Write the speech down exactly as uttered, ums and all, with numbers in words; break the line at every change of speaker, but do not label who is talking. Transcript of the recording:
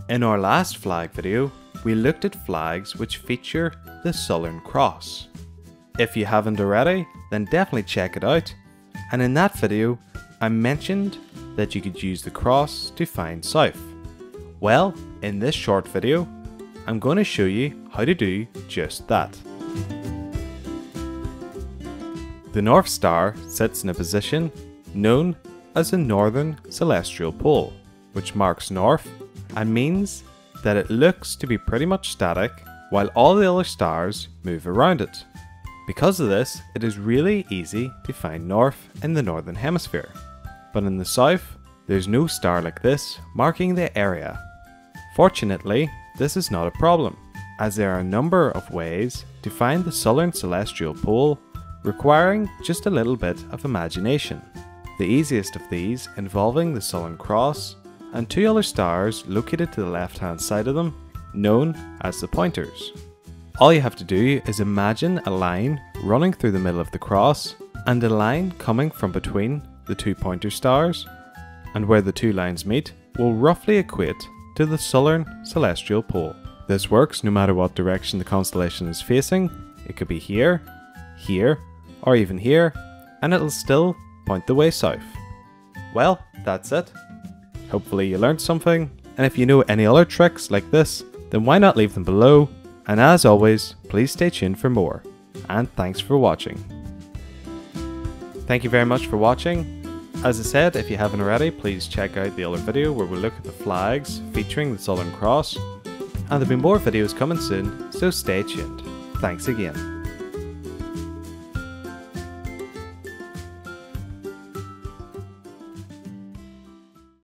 In our last flag video, we looked at flags which feature the Southern Cross. If you haven't already, then definitely check it out. And in that video, I mentioned that you could use the cross to find south. Well, in this short video, I'm going to show you how to do just that. The North Star sits in a position known as the Northern Celestial Pole, which marks north and means that it looks to be pretty much static while all the other stars move around it. Because of this, it is really easy to find north in the Northern Hemisphere. But in the south, there's no star like this marking the area. Fortunately, this is not a problem, as there are a number of ways to find the Southern Celestial Pole requiring just a little bit of imagination. The easiest of these involving the Southern Cross and two other stars located to the left hand side of them, known as the pointers. All you have to do is imagine a line running through the middle of the cross and a line coming from between the two pointer stars, and where the two lines meet will roughly equate to the Southern Celestial Pole. This works no matter what direction the constellation is facing. It could be here, here, or even here, and it'll still point the way south. Well, that's it. Hopefully you learned something, and if you know any other tricks like this, then why not leave them below, and as always, please stay tuned for more, and thanks for watching. Thank you very much for watching. As I said, if you haven't already, please check out the other video where we look at the flags featuring the Southern Cross, and there'll be more videos coming soon, so stay tuned. Thanks again.